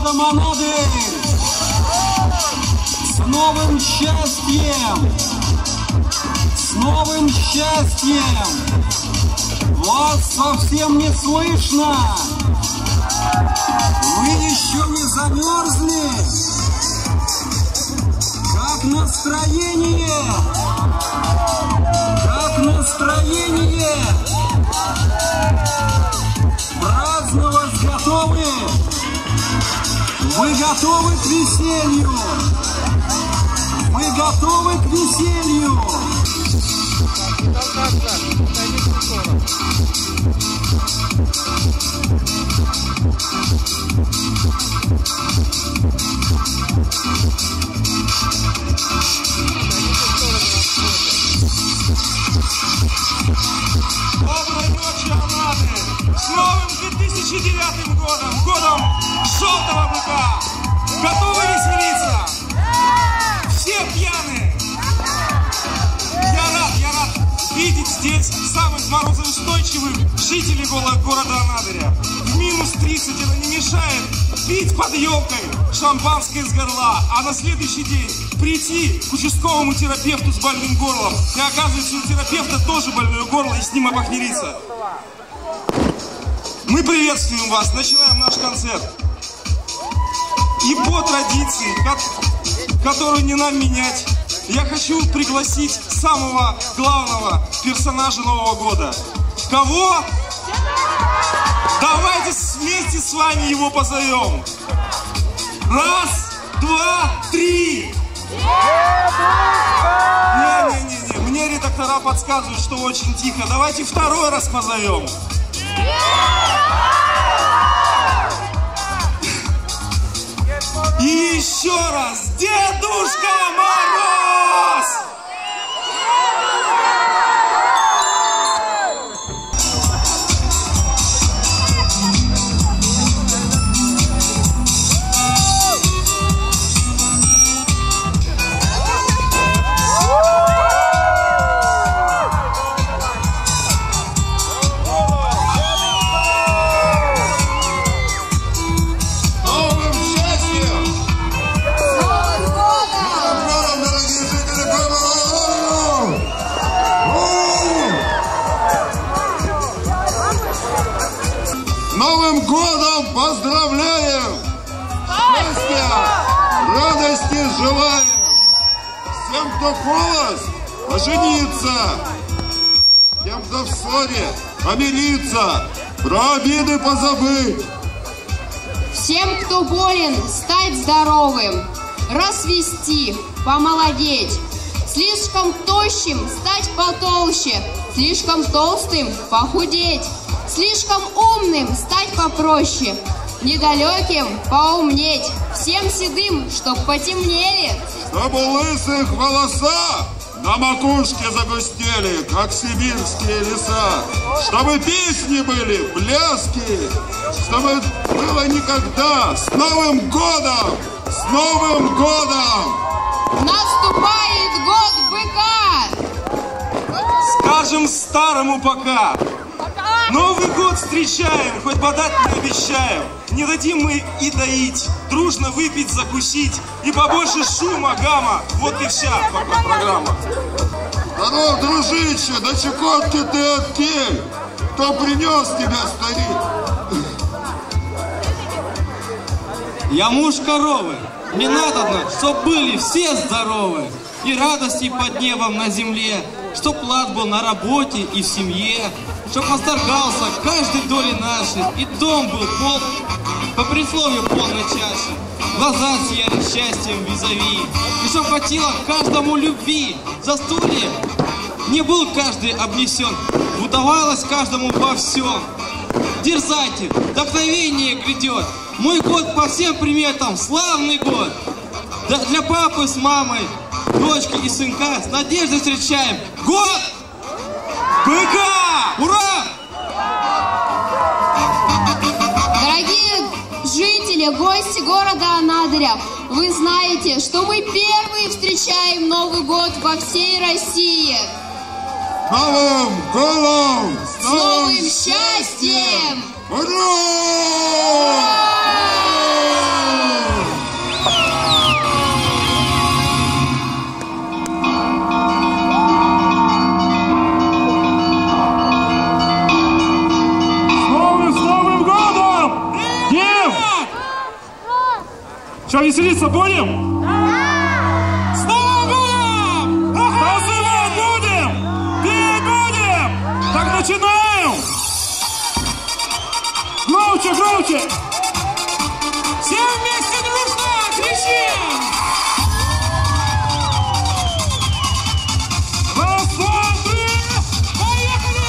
годом, Анадырь! С новым счастьем! С новым счастьем! Вас совсем не слышно! Вы еще не замерзли? Как настроение? Как настроение? Праздновать готовы? Вы готовы к веселью? Вы готовы к веселью? Доброй ночи, Анадырь! С новым 2009 годом! Годом желтого быка! Готовы веселиться? Все пьяные! Я рад видеть здесь самых морозоустойчивых жителей города Анадыря. В минус 30 это не мешает пить под елкой шампанское из горла, а на следующий день прийти к участковому терапевту с больным горлом. И оказывается, у терапевта тоже больное горло, и с ним обохмелиться. Мы приветствуем вас, начинаем наш концерт. И по традиции, которую не нам менять, я хочу пригласить самого главного персонажа Нового года. Кого? Давайте вместе с вами его позовем. Раз, два, три. Не-не-не, мне редактора подсказывают, что очень тихо. Давайте второй раз позовем. И еще раз. Дедушка Мороз! Новым годом поздравляем! Счастья, радости желаем! Всем, кто холост, пожениться! Тем, кто в ссоре, помириться! Про обиды позабыть! Всем, кто болен, стать здоровым, расцвести, помолодеть. Слишком тощим стать потолще, слишком толстым похудеть. Слишком умным стать попроще, недалеким поумнеть. Всем седым, чтоб потемнели, чтобы лысых волоса на макушке загустели, как сибирские леса. Чтобы песни были, пляски, чтобы было никогда. С Новым годом! С Новым годом! Наступает год быка! Скажем старому пока! Новый год встречаем, хоть подать не обещаем. Не дадим мы и доить, дружно выпить, закусить. И побольше шума, гамма. Вот и вся программа. Здоров, дружище, до Чукотки ты отпей. Кто принес тебя, старик? Я муж коровы. Мне надо, чтоб были все здоровы. И радости под небом на земле, чтоб лад был на работе и в семье, чтоб восторгался каждой доли нашей, и дом был пол, по присловию полной чаши, глаза сияли счастьем визави, и чтоб хватило каждому любви, застолье не был каждый обнесен, удавалось каждому во всем. Дерзайте, вдохновение грядет, мой год по всем приметам славный год. Для папы с мамой, дочки и сынка с надеждой встречаем год быка! Ура! Дорогие жители, гости города Анадыря, вы знаете, что мы первые встречаем Новый год во всей России. Новым годом! С новым счастьем! Ура! Что, веселиться будем? Да! С Новым годом! Танцевать будем! Петь будем! Так начинаем! Громче, громче! Все вместе дружно кричим! Раз, два, три! Поехали!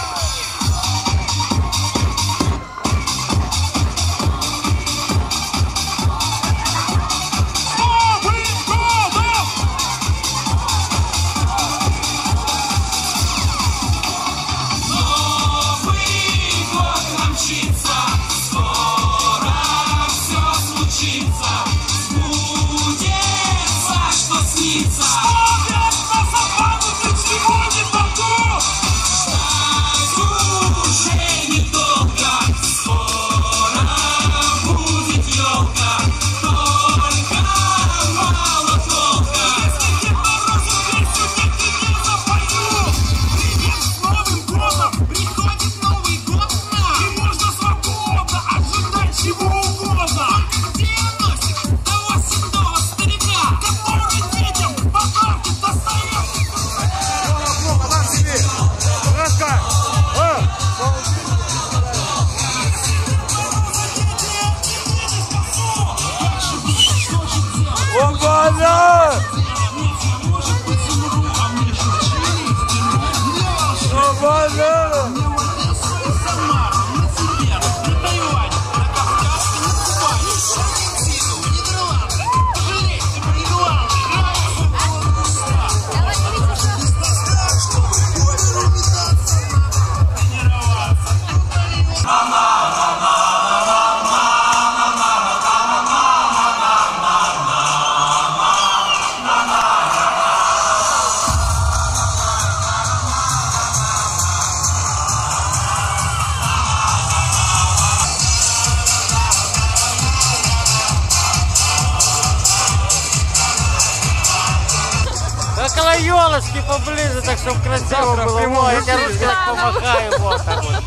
Около елочки поближе, так чтобы красиво было. Прямой, я тебе ручкой так помахаю. Вот так вот.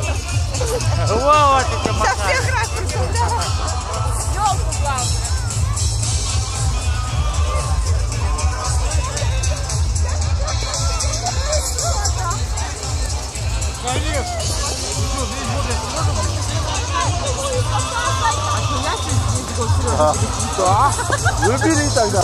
Вот эти махаю. Со всех ракурсов, да. Елку главное. Конечно. Да. Выбери тогда.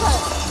Давай.